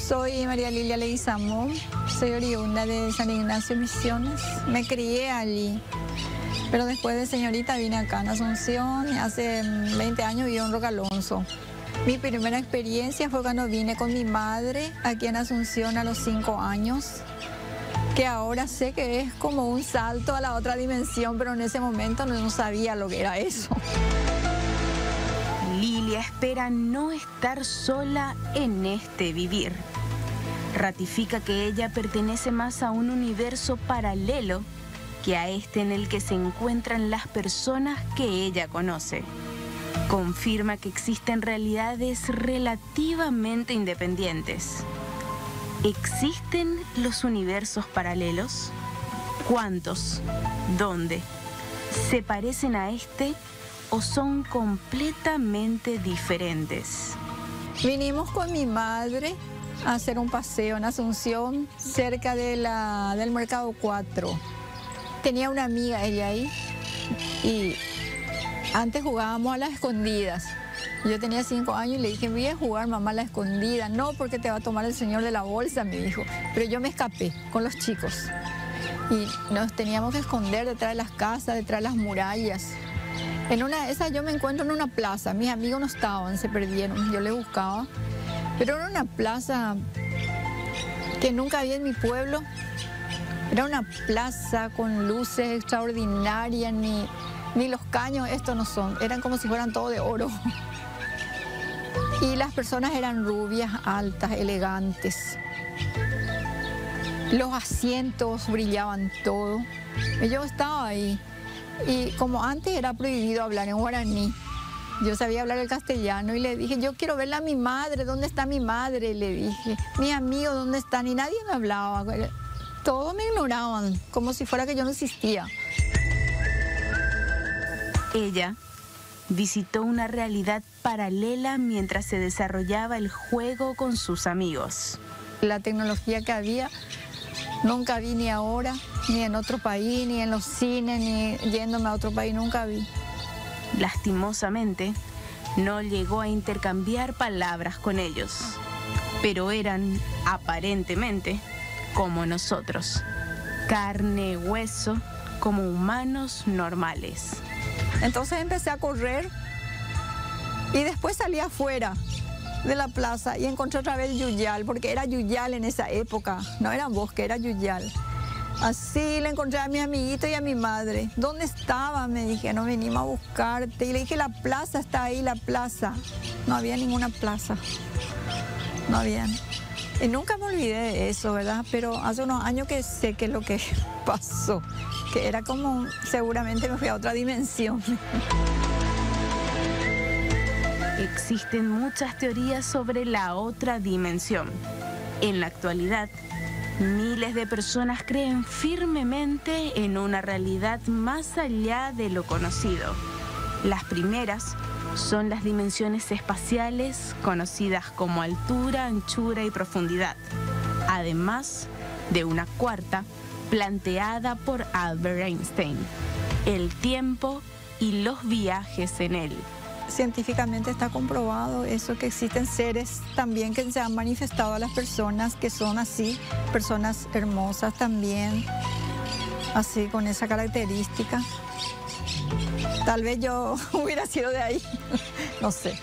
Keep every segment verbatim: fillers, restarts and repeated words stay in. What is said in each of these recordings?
Soy María Lilia Leguizamón, soy oriunda de San Ignacio Misiones. Me crié allí, pero después de señorita vine acá en Asunción y hace veinte años vivo en Roca Alonso. Mi primera experiencia fue cuando vine con mi madre aquí en Asunción a los cinco años, que ahora sé que es como un salto a la otra dimensión, pero en ese momento no sabía lo que era eso. Lilia espera no estar sola en este vivir. Ratifica que ella pertenece más a un universo paralelo que a este en el que se encuentran las personas que ella conoce. Confirma que existen realidades relativamente independientes. ¿Existen los universos paralelos? ¿Cuántos? ¿Dónde? ¿Se parecen a este o son completamente diferentes? Vinimos con mi madre a hacer un paseo en Asunción, cerca de la, del Mercado cuatro. Tenía una amiga ella ahí y antes jugábamos a las escondidas. Yo tenía cinco años y le dije, voy a jugar, mamá, a la escondida. No, porque te va a tomar el señor de la bolsa, me dijo. Pero yo me escapé con los chicos. Y nos teníamos que esconder detrás de las casas, detrás de las murallas. En una de esas yo me encuentro en una plaza. Mis amigos no estaban, se perdieron. Yo les buscaba. Pero era una plaza que nunca había en mi pueblo. Era una plaza con luces extraordinarias, ni, ni los caños, estos no son. Eran como si fueran todo de oro. Y las personas eran rubias, altas, elegantes. Los asientos brillaban todo. Y yo estaba ahí. Y como antes era prohibido hablar en guaraní, yo sabía hablar el castellano y le dije, yo quiero verla a mi madre, ¿dónde está mi madre? Le dije, mis amigos, ¿dónde están? Y nadie me hablaba. Todos me ignoraban, como si fuera que yo no existía. Ella visitó una realidad paralela mientras se desarrollaba el juego con sus amigos. La tecnología que había, nunca vi ni ahora, ni en otro país, ni en los cines, ni yéndome a otro país, nunca vi. Lastimosamente, no llegó a intercambiar palabras con ellos, pero eran, aparentemente, como nosotros, carne, hueso, como humanos normales. Entonces empecé a correr y después salí afuera de la plaza y encontré otra vez Yuyal, porque era Yuyal en esa época, no era bosque, era Yuyal. Así le encontré a mi amiguito y a mi madre. ¿Dónde estaba? Me dije, no venimos a buscarte. Y le dije, la plaza está ahí, la plaza. No había ninguna plaza, no había. Y nunca me olvidé de eso, ¿verdad? Pero hace unos años que sé qué es lo que pasó, que era como, seguramente me fui a otra dimensión. Existen muchas teorías sobre la otra dimensión. En la actualidad, miles de personas creen firmemente en una realidad más allá de lo conocido. Las primeras son las dimensiones espaciales, conocidas como altura, anchura y profundidad, además de una cuarta planteada por Albert Einstein, el tiempo y los viajes en él. Científicamente está comprobado eso, que existen seres también que se han manifestado a las personas que son así, personas hermosas también, así con esa característica. Tal vez yo hubiera sido de ahí, no sé.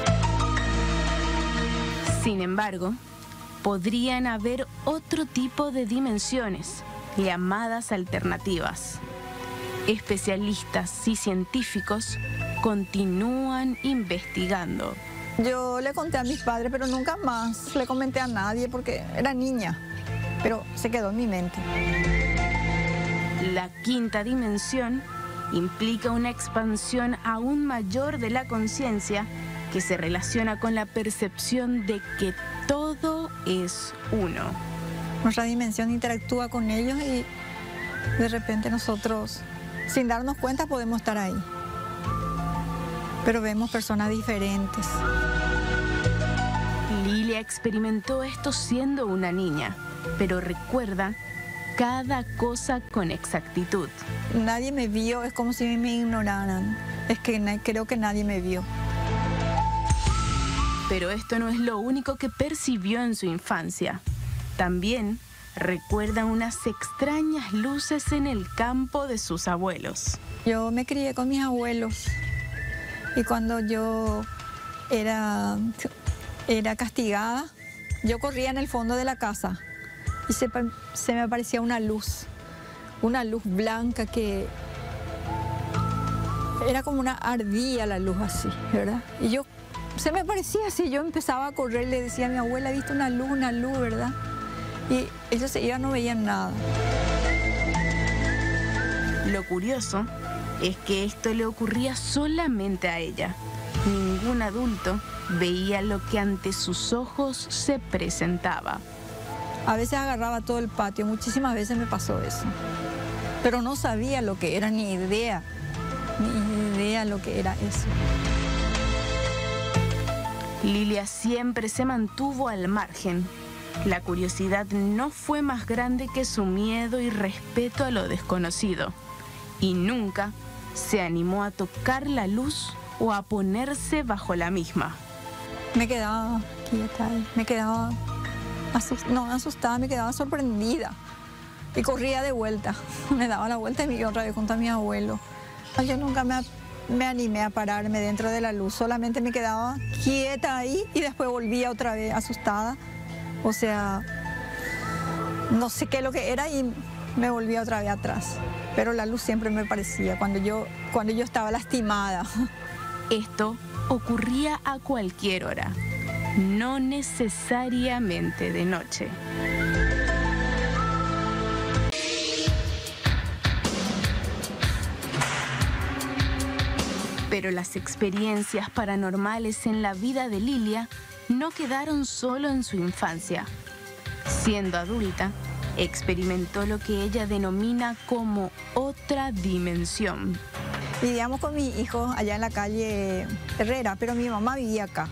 Sin embargo, podrían haber otro tipo de dimensiones, llamadas alternativas. Especialistas y científicos continúan investigando. Yo le conté a mis padres, pero nunca más le comenté a nadie porque era niña, pero se quedó en mi mente. La quinta dimensión implica una expansión aún mayor de la conciencia que se relaciona con la percepción de que todo es uno. Nuestra dimensión interactúa con ellos y de repente nosotros, sin darnos cuenta, podemos estar ahí. Pero vemos personas diferentes. Lilia experimentó esto siendo una niña, pero recuerda cada cosa con exactitud. Nadie me vio, es como si me ignoraran. Es que creo que nadie me vio. Pero esto no es lo único que percibió en su infancia. También recuerda unas extrañas luces en el campo de sus abuelos. Yo me crié con mis abuelos y cuando yo era, era castigada, yo corría en el fondo de la casa y se, se me aparecía una luz, una luz blanca que era como una ardilla la luz así, ¿verdad? Y yo, se me parecía así, yo empezaba a correr y le decía a mi abuela, he visto una luz, una luz, ¿verdad? Y ellos se iban, no veían nada. Lo curioso es que esto le ocurría solamente a ella. Ningún adulto veía lo que ante sus ojos se presentaba. A veces agarraba todo el patio, muchísimas veces me pasó eso. Pero no sabía lo que era, ni idea, ni idea lo que era eso. Lilia siempre se mantuvo al margen. La curiosidad no fue más grande que su miedo y respeto a lo desconocido. Y nunca se animó a tocar la luz o a ponerse bajo la misma. Me quedaba quieta, me quedaba asustada, no asustada, me quedaba sorprendida. Y corría de vuelta, me daba la vuelta y me iba otra vez junto a mi abuelo. Ay, yo nunca me, me animé a pararme dentro de la luz, solamente me quedaba quieta ahí y después volvía otra vez asustada. O sea, no sé qué es lo que era y me volvía otra vez atrás. Pero la luz siempre me parecía cuando yo, cuando yo estaba lastimada. Esto ocurría a cualquier hora, no necesariamente de noche. Pero las experiencias paranormales en la vida de Lilia no quedaron solo en su infancia. Siendo adulta, experimentó lo que ella denomina como otra dimensión. Vivíamos con mi hijo allá en la calle Herrera, pero mi mamá vivía acá.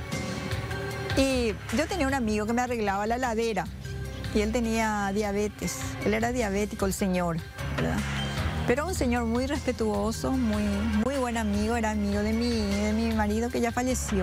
Y yo tenía un amigo que me arreglaba la heladera y él tenía diabetes. Él era diabético, el señor, ¿verdad? Pero un señor muy respetuoso, muy, muy buen amigo, era amigo de mi, de mi marido que ya falleció.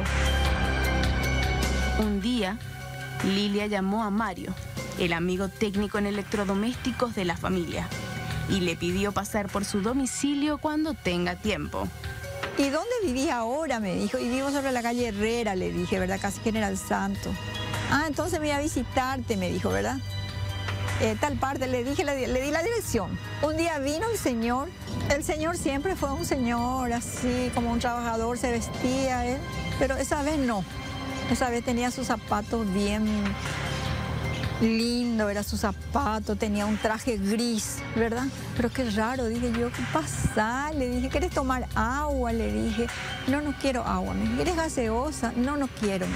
Un día, Lilia llamó a Mario, el amigo técnico en electrodomésticos de la familia, y le pidió pasar por su domicilio cuando tenga tiempo. ¿Y dónde vivís ahora?, me dijo. Y vivo sobre la calle Herrera, le dije, ¿verdad? Casi General Santo. Ah, entonces me voy a visitarte, me dijo, ¿verdad? Eh, tal parte, le dije, le, le di la dirección. Un día vino el señor. El señor siempre fue un señor así, como un trabajador, se vestía él. Pero esa vez no. Esa vez tenía sus zapatos bien lindo, era su zapato, tenía un traje gris, ¿verdad? Pero qué raro, dije yo, ¿qué pasa? Le dije, ¿quieres tomar agua? Le dije, no, no quiero agua. Me dije, ¿quieres gaseosa? No, no quiero.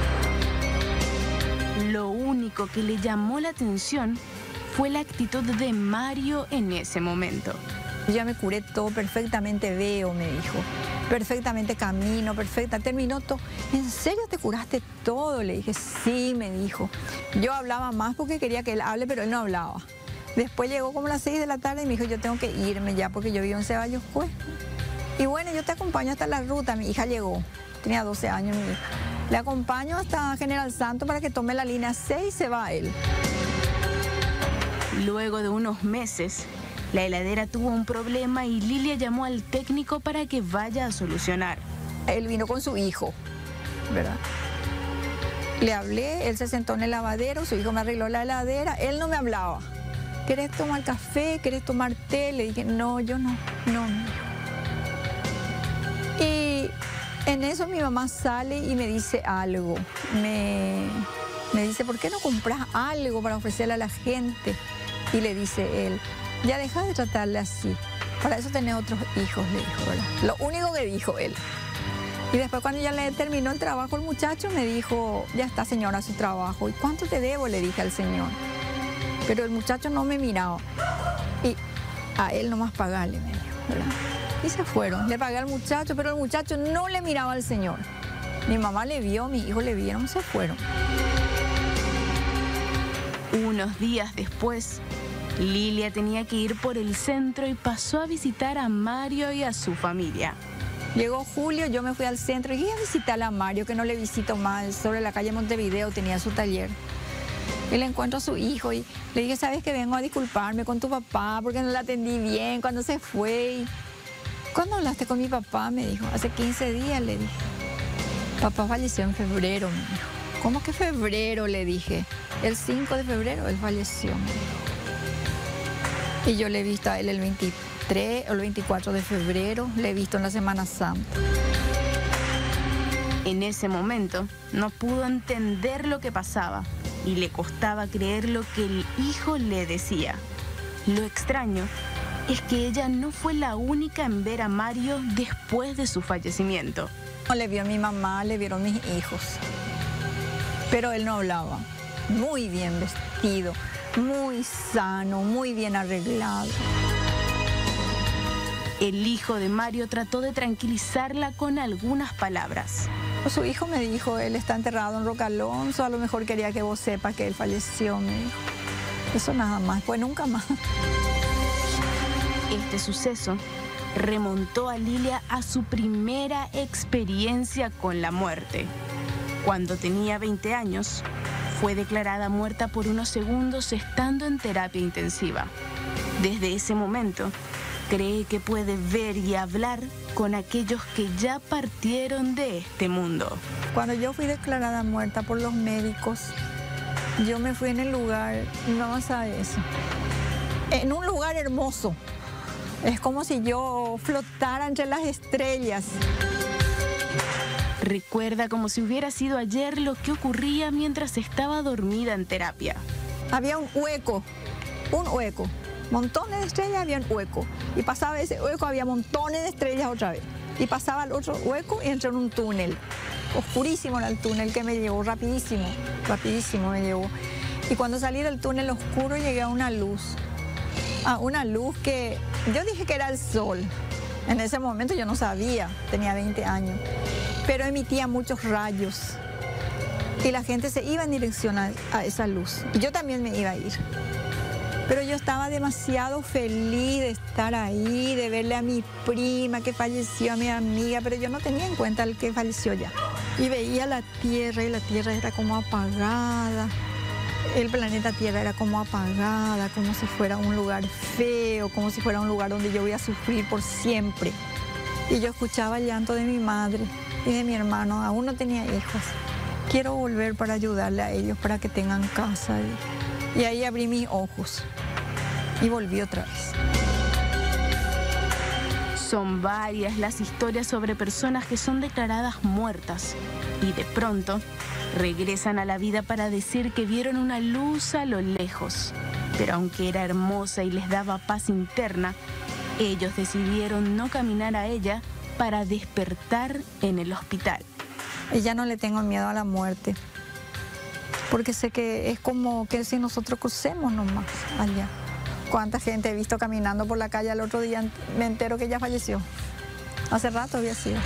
Lo único que le llamó la atención fue la actitud de Mario en ese momento. Ya me curé todo, perfectamente veo, me dijo. Perfectamente camino, perfecta, terminó todo. ¿En serio te curaste todo? Le dije, sí, me dijo. Yo hablaba más porque quería que él hable, pero él no hablaba. Después llegó como a las seis de la tarde y me dijo, yo tengo que irme ya porque yo vivo en Ceballos Pues. Y bueno, yo te acompaño hasta la ruta. Mi hija llegó, tenía doce años mi hija. Le acompaño hasta General Santo para que tome la línea seis y se va él. Luego de unos meses, la heladera tuvo un problema y Lilia llamó al técnico para que vaya a solucionar. Él vino con su hijo, ¿verdad? Le hablé, él se sentó en el lavadero, su hijo me arregló la heladera, él no me hablaba. ¿Querés tomar café? ¿Querés tomar té? Le dije, no, yo no, no, no. Y en eso mi mamá sale y me dice algo. Me, me dice, ¿por qué no compras algo para ofrecerle a la gente? Y le dice él, ya deja de tratarle así. Para eso tenés otros hijos, le dijo, ¿verdad? Lo único que dijo él. Y después cuando ya le terminó el trabajo, el muchacho me dijo, ya está señora su trabajo. ¿Y cuánto te debo? Le dije al señor. Pero el muchacho no me miraba. Y a él nomás pagarle, me dijo, ¿verdad? Y se fueron. Le pagué al muchacho, pero el muchacho no le miraba al señor. Mi mamá le vio, mi hijo le vieron, se fueron. Unos días después, Lilia tenía que ir por el centro y pasó a visitar a Mario y a su familia. Llegó julio, yo me fui al centro y dije a visitar a Mario, que no le visito más, sobre la calle Montevideo tenía su taller. Y le encuentro a su hijo y le dije, ¿sabes que vengo a disculparme con tu papá porque no la atendí bien cuando se fue? Y, ¿cuándo hablaste con mi papá? Me dijo, hace quince días, le dije. Papá falleció en febrero, me dijo. ¿Cómo que febrero? Le dije. El cinco de febrero él falleció, me dijo. Y yo le he visto a él el veintitrés o el veinticuatro de febrero, le he visto en la Semana Santa. En ese momento no pudo entender lo que pasaba y le costaba creer lo que el hijo le decía. Lo extraño es que ella no fue la única en ver a Mario después de su fallecimiento. Le vio a mi mamá, le vieron mis hijos, pero él no hablaba. Muy bien vestido, muy sano, muy bien arreglado. El hijo de Mario trató de tranquilizarla con algunas palabras. Su hijo me dijo, él está enterrado en Roca Alonso, a lo mejor quería que vos sepas que él falleció, me dijo. Eso nada más, pues nunca más. Este suceso remontó a Lilia a su primera experiencia con la muerte. Cuando tenía veinte años, fue declarada muerta por unos segundos estando en terapia intensiva. Desde ese momento, cree que puede ver y hablar con aquellos que ya partieron de este mundo. Cuando yo fui declarada muerta por los médicos, yo me fui en el lugar, no vas a eso, en un lugar hermoso. Es como si yo flotara entre las estrellas. Recuerda como si hubiera sido ayer lo que ocurría mientras estaba dormida en terapia. Había un hueco, un hueco. Montones de estrellas, había un hueco. Y pasaba ese hueco, había montones de estrellas otra vez. Y pasaba el otro hueco y entré en un túnel. Oscurísimo era el túnel que me llevó, rapidísimo, rapidísimo me llevó. Y cuando salí del túnel oscuro llegué a una luz. A una luz que yo dije que era el sol. En ese momento yo no sabía, tenía veinte años. Pero emitía muchos rayos. Y la gente se iba en dirección a, a esa luz. Y yo también me iba a ir. Pero yo estaba demasiado feliz de estar ahí, de verle a mi prima que falleció, a mi amiga, pero yo no tenía en cuenta el que falleció ya. Y veía la Tierra y la Tierra era como apagada. El planeta Tierra era como apagada, como si fuera un lugar feo, como si fuera un lugar donde yo voy a sufrir por siempre. Y yo escuchaba el llanto de mi madre y de mi hermano, aún no tenía hijos. Quiero volver para ayudarle a ellos, para que tengan casa. Y ahí abrí mis ojos y volví otra vez. Son varias las historias sobre personas que son declaradas muertas y de pronto regresan a la vida para decir que vieron una luz a lo lejos. Pero aunque era hermosa y les daba paz interna, ellos decidieron no caminar a ella para despertar en el hospital. Y ya no le tengo miedo a la muerte. Porque sé que es como que si nosotros crucemos nomás allá. ¿Cuánta gente he visto caminando por la calle? El otro día me entero que ella falleció. Hace rato había sido.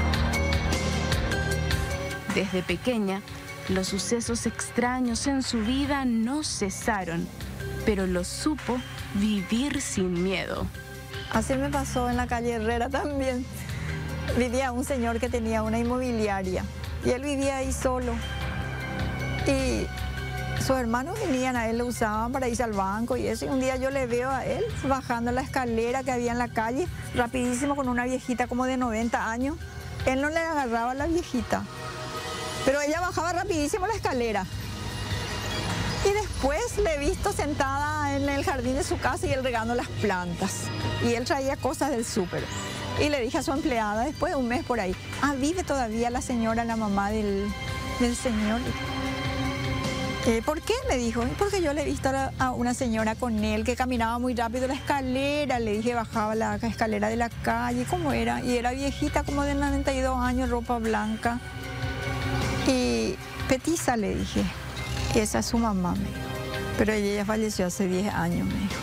Desde pequeña, los sucesos extraños en su vida no cesaron, pero lo supo vivir sin miedo. Así me pasó en la calle Herrera también. Vivía un señor que tenía una inmobiliaria y él vivía ahí solo. Y sus hermanos venían a él, lo usaban para irse al banco y eso. Y un día yo le veo a él bajando la escalera que había en la calle, rapidísimo, con una viejita como de noventa años. Él no le agarraba a la viejita, pero ella bajaba rapidísimo la escalera. Y después le he visto sentada en el jardín de su casa y él regando las plantas. Y él traía cosas del súper. Y le dije a su empleada, después de un mes por ahí, ah, vive todavía la señora, la mamá del, del señor. Eh, ¿Por qué? Me dijo. Porque yo le he visto a, a una señora con él que caminaba muy rápido la escalera. Le dije, bajaba la escalera de la calle, ¿cómo era? Y era viejita, como de noventa y dos años, ropa blanca. Y petiza, le dije. Esa es su mamá, me dijo. Pero ella ya falleció hace diez años, me dijo.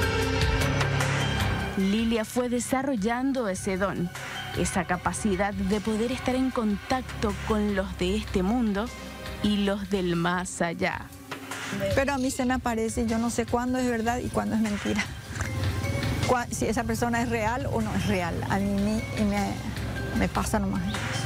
Lilia fue desarrollando ese don, esa capacidad de poder estar en contacto con los de este mundo y los del más allá. Pero a mí se me aparece y yo no sé cuándo es verdad y cuándo es mentira. Si esa persona es real o no es real. A mí me, me, me pasa nomás.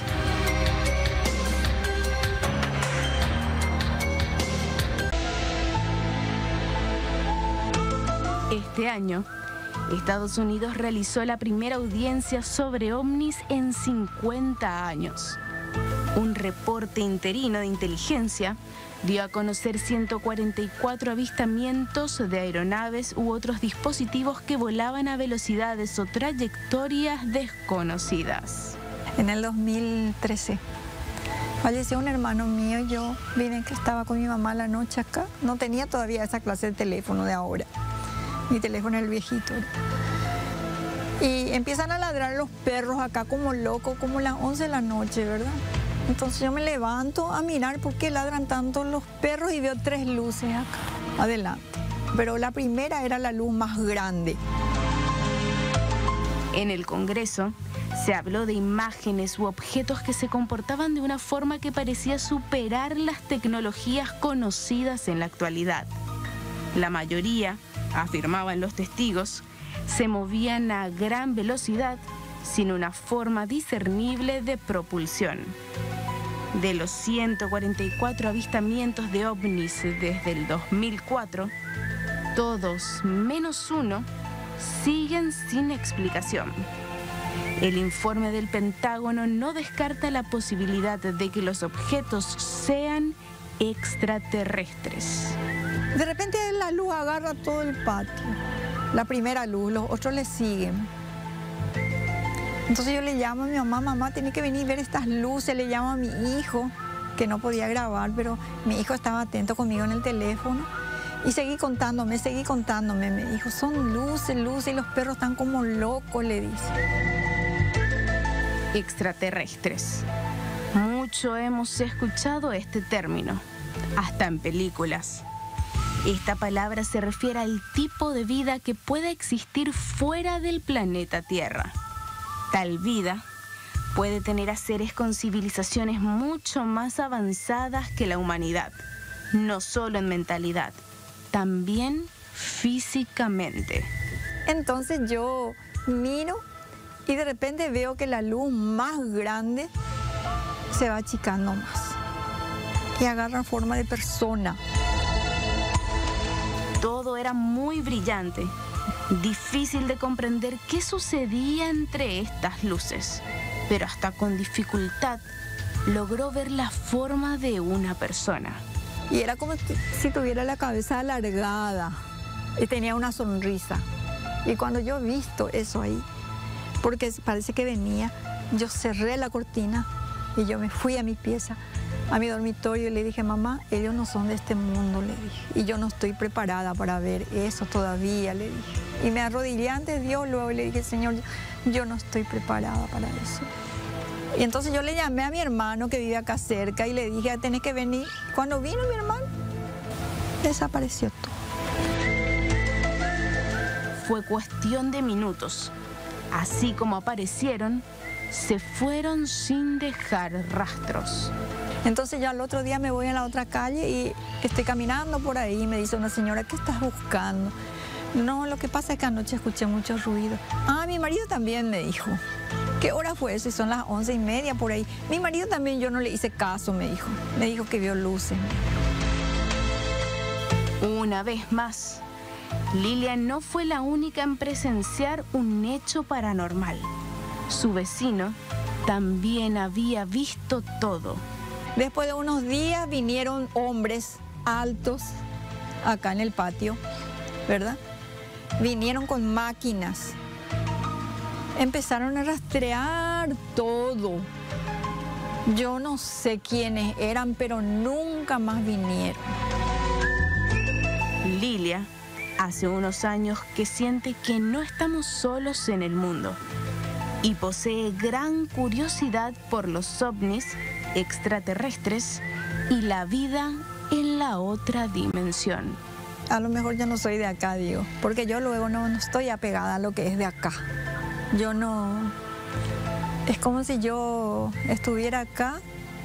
Este año, Estados Unidos realizó la primera audiencia sobre ovnis en cincuenta años. Un reporte interino de inteligencia dio a conocer ciento cuarenta y cuatro avistamientos de aeronaves u otros dispositivos que volaban a velocidades o trayectorias desconocidas. En el dos mil trece falleció un hermano mío y yo vine que estaba con mi mamá la noche acá. No tenía todavía esa clase de teléfono de ahora. Mi teléfono es el viejito. Y empiezan a ladrar los perros acá como locos, como las once de la noche, ¿verdad? Entonces yo me levanto a mirar por qué ladran tanto los perros y veo tres luces acá, adelante. Pero la primera era la luz más grande. En el Congreso se habló de imágenes u objetos que se comportaban de una forma que parecía superar las tecnologías conocidas en la actualidad. La mayoría, afirmaban los testigos, se movían a gran velocidad sin una forma discernible de propulsión. De los ciento cuarenta y cuatro avistamientos de ovnis desde el dos mil cuatro, todos menos uno siguen sin explicación. El informe del Pentágono no descarta la posibilidad de que los objetos sean extraterrestres. De repente la luz agarra todo el patio, la primera luz, los otros le siguen. Entonces yo le llamo a mi mamá, mamá, tiene que venir a ver estas luces, le llamo a mi hijo, que no podía grabar, pero mi hijo estaba atento conmigo en el teléfono. Y seguí contándome, seguí contándome, me dijo, son luces, luces, y los perros están como locos, le dice. Extraterrestres. Mucho hemos escuchado este término, hasta en películas. Esta palabra se refiere al tipo de vida que pueda existir fuera del planeta Tierra. Tal vida puede tener a seres con civilizaciones mucho más avanzadas que la humanidad, no solo en mentalidad, también físicamente. Entonces yo miro y de repente veo que la luz más grande se va achicando más y agarra forma de persona. Todo era muy brillante, difícil de comprender qué sucedía entre estas luces, pero hasta con dificultad logró ver la forma de una persona. Y era como si tuviera la cabeza alargada y tenía una sonrisa. Y cuando yo he visto eso ahí, porque parece que venía, yo cerré la cortina y yo me fui a mi pieza, a mi dormitorio, y le dije, mamá, ellos no son de este mundo, le dije. Y yo no estoy preparada para ver eso todavía, le dije. Y me arrodillé ante Dios luego y le dije, Señor, yo no estoy preparada para eso. Y entonces yo le llamé a mi hermano que vive acá cerca y le dije, tenés que venir. Cuando vino mi hermano, desapareció todo. Fue cuestión de minutos. Así como aparecieron, se fueron sin dejar rastros. Entonces ya al otro día me voy a la otra calle y estoy caminando por ahí y me dice una señora, ¿qué estás buscando? No, lo que pasa es que anoche escuché mucho ruido. Ah, mi marido también me dijo. ¿Qué hora fue eso? Y son las once y media por ahí. Mi marido también, yo no le hice caso, me dijo. Me dijo que vio luces. Una vez más, Lilia no fue la única en presenciar un hecho paranormal. Su vecino también había visto todo. Después de unos días vinieron hombres altos acá en el patio, ¿verdad? Vinieron con máquinas. Empezaron a rastrear todo. Yo no sé quiénes eran, pero nunca más vinieron. Lilia hace unos años que siente que no estamos solos en el mundo y posee gran curiosidad por los ovnis, extraterrestres y la vida en la otra dimensión. A lo mejor yo no soy de acá, digo, porque yo luego no, no estoy apegada a lo que es de acá. Yo no... Es como si yo estuviera acá,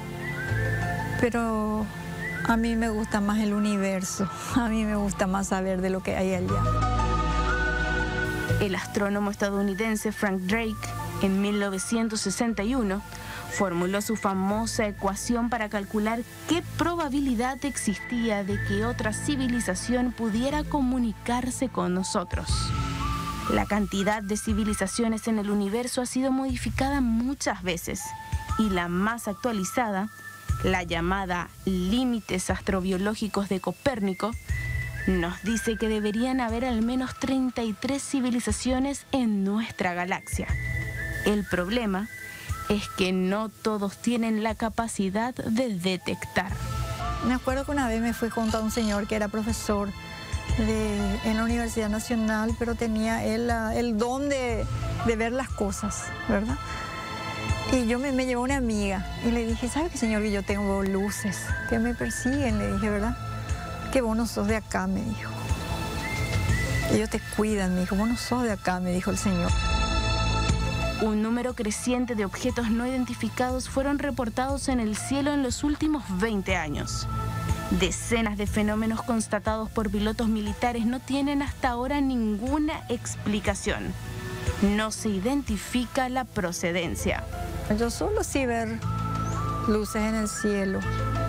pero a mí me gusta más el universo. A mí me gusta más saber de lo que hay allá. El astrónomo estadounidense Frank Drake en mil novecientos sesenta y uno, formuló su famosa ecuación para calcular qué probabilidad existía de que otra civilización pudiera comunicarse con nosotros. La cantidad de civilizaciones en el universo ha sido modificada muchas veces y la más actualizada, la llamada límites astrobiológicos de Copérnico, nos dice que deberían haber al menos treinta y tres civilizaciones en nuestra galaxia. El problema es que no todos tienen la capacidad de detectar. Me acuerdo que una vez me fui junto a un señor que era profesor de, en la Universidad Nacional, pero tenía el, el don de, de ver las cosas, ¿verdad? Y yo me, me llevó una amiga y le dije, ¿sabe qué, señor? Que yo tengo luces que me persiguen, le dije, ¿verdad? Que vos no sos de acá, me dijo. Ellos te cuidan, me dijo, vos no sos de acá, me dijo el señor. Un número creciente de objetos no identificados fueron reportados en el cielo en los últimos veinte años. Decenas de fenómenos constatados por pilotos militares no tienen hasta ahora ninguna explicación. No se identifica la procedencia. Yo solo sí ver luces en el cielo.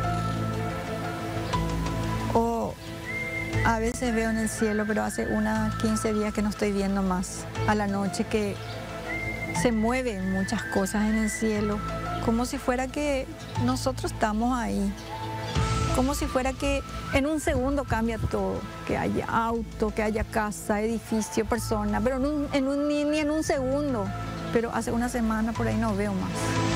O a veces veo en el cielo, pero hace unos quince días que no estoy viendo más. A la noche que se mueven muchas cosas en el cielo, como si fuera que nosotros estamos ahí, como si fuera que en un segundo cambia todo, que haya auto, que haya casa, edificio, persona, pero en un, en un, ni, ni en un segundo, pero hace una semana por ahí no veo más.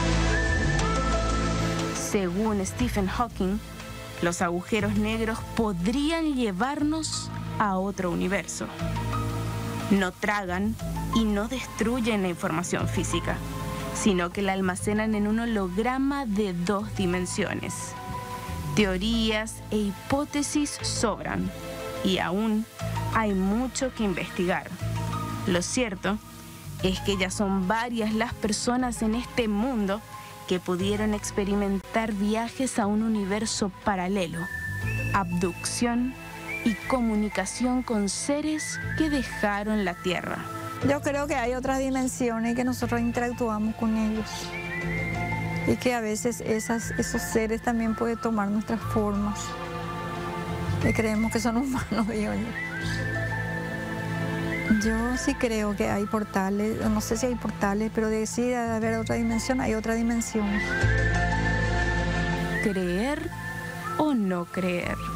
Según Stephen Hawking, los agujeros negros podrían llevarnos a otro universo. No tragan y no destruyen la información física, sino que la almacenan en un holograma de dos dimensiones. Teorías e hipótesis sobran y aún hay mucho que investigar. Lo cierto es que ya son varias las personas en este mundo que pudieron experimentar viajes a un universo paralelo, abducción y comunicación con seres que dejaron la Tierra. Yo creo que hay otras dimensiones que nosotros interactuamos con ellos y que a veces esas, esos seres también pueden tomar nuestras formas, que creemos que son humanos, digo yo. Yo sí creo que hay portales, no sé si hay portales, pero de sí de haber otra dimensión, hay otra dimensión. ¿Creer o no creer?